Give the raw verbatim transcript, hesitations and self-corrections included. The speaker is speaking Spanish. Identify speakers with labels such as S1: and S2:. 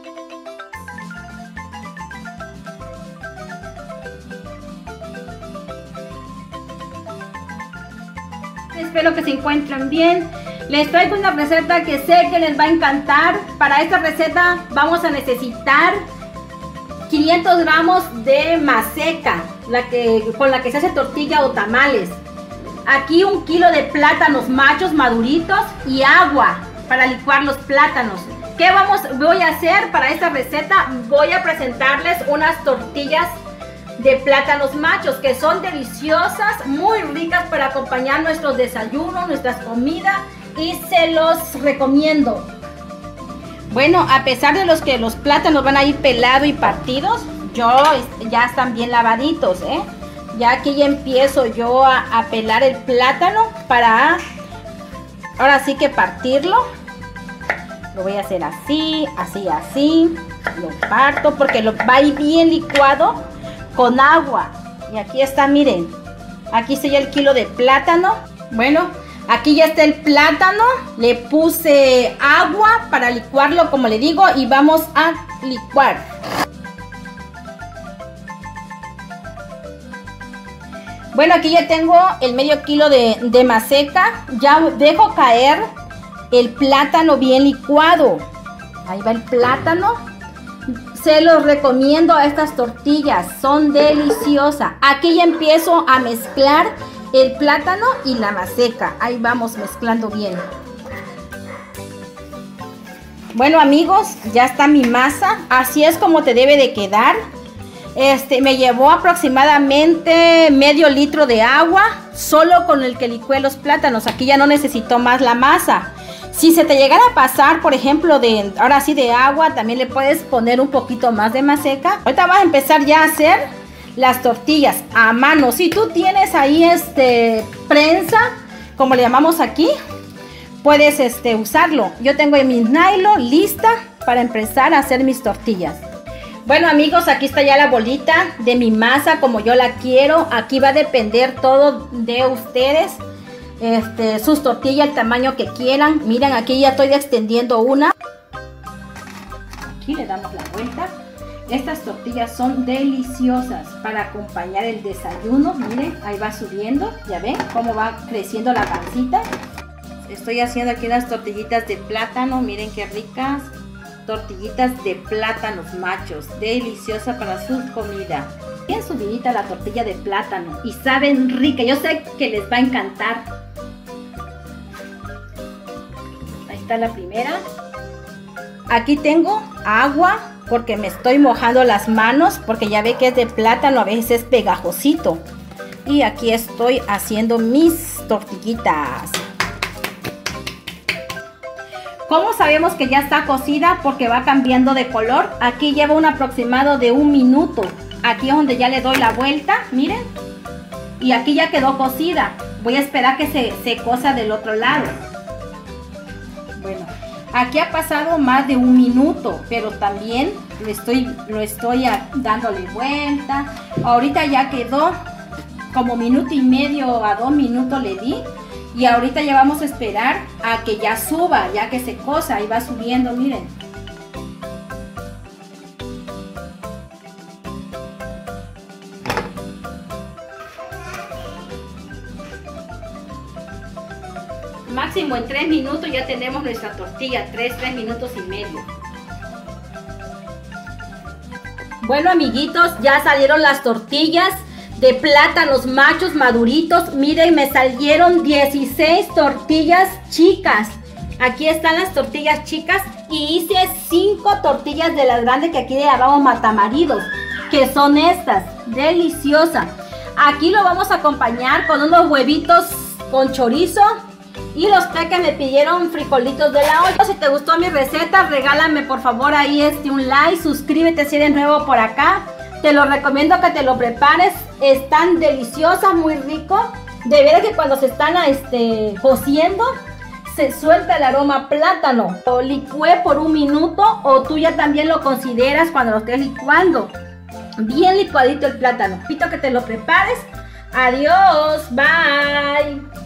S1: Espero que se encuentren bien. Les traigo una receta que sé que les va a encantar. Para esta receta vamos a necesitar quinientos gramos de maseca, la que, con la que se hace tortilla o tamales. Aquí un kilo de plátanos machos maduritos y agua para licuar los plátanos. ¿Qué vamos, voy a hacer para esta receta? Voy a presentarles unas tortillas de plátanos machos que son deliciosas, muy ricas para acompañar nuestros desayunos, nuestras comidas, y se los recomiendo. Bueno, a pesar de los que los plátanos van a ir pelados y partidos, yo ya están bien lavaditos, ¿eh? Ya aquí ya empiezo yo a, a pelar el plátano para ahora sí que partirlo. Lo voy a hacer así, así, así. Lo parto porque lo va a ir bien licuado con agua. Y aquí está, miren. Aquí está ya el kilo de plátano. Bueno, aquí ya está el plátano. Le puse agua para licuarlo, como le digo, y vamos a licuar. Bueno, aquí ya tengo el medio kilo de, de maseca. Ya dejo caer el plátano bien licuado. Ahí va el plátano. Se los recomiendo a estas tortillas, son deliciosas. Aquí ya empiezo a mezclar el plátano y la maseca. Ahí vamos mezclando bien. Bueno, amigos, ya está mi masa. Así es como te debe de quedar. Este, me llevó aproximadamente medio litro de agua, solo con el que licué los plátanos. Aquí ya no necesito más la masa. Si se te llegara a pasar, por ejemplo, de ahora sí de agua, también le puedes poner un poquito más de maseca. Ahorita vas a empezar ya a hacer las tortillas a mano. Si tú tienes ahí este prensa, como le llamamos aquí, puedes este usarlo. Yo tengo mi nylon lista para empezar a hacer mis tortillas. Bueno, amigos, aquí está ya la bolita de mi masa como yo la quiero. Aquí va a depender todo de ustedes. Este, sus tortillas, el tamaño que quieran. Miren, aquí ya estoy extendiendo una. Aquí le damos la vuelta. Estas tortillas son deliciosas para acompañar el desayuno. Miren, ahí va subiendo. Ya ven cómo va creciendo la pancita. Estoy haciendo aquí unas tortillitas de plátano. Miren qué ricas. Tortillitas de plátanos machos. Deliciosa para su comida. Bien subidita la tortilla de plátano. Y saben rica. Yo sé que les va a encantar. Ahí está la primera. Aquí tengo agua porque me estoy mojando las manos, porque ya ve que es de plátano, a veces es pegajosito. Y aquí estoy haciendo mis tortillitas. ¿Cómo sabemos que ya está cocida? Porque va cambiando de color. Aquí lleva un aproximado de un minuto. Aquí es donde ya le doy la vuelta, miren. Y aquí ya quedó cocida. Voy a esperar que se, se cosa del otro lado. Bueno, aquí ha pasado más de un minuto, pero también lo estoy, lo estoy a, dándole vuelta. Ahorita ya quedó como minuto y medio a dos minutos le di. Y ahorita ya vamos a esperar a que ya suba, ya que se cosa. Ahí va subiendo, miren. Máximo en tres minutos ya tenemos nuestra tortilla, tres, tres minutos y medio. Bueno, amiguitos, ya salieron las tortillas de plátanos machos maduritos. Miren, me salieron dieciséis tortillas chicas. Aquí están las tortillas chicas y hice cinco tortillas de las grandes que aquí le llamamos matamaridos, que son estas, deliciosas. Aquí lo vamos a acompañar con unos huevitos con chorizo. Y los que me pidieron frijolitos de la olla. Si te gustó mi receta, regálame por favor ahí este un like, suscríbete si eres nuevo por acá. Te lo recomiendo que te lo prepares, están deliciosas, muy rico. De verdad que cuando se están este, cociendo, se suelta el aroma a plátano. Lo licué por un minuto o tú ya también lo consideras cuando lo estés licuando. Bien licuadito el plátano. Invito a que te lo prepares. Adiós, bye.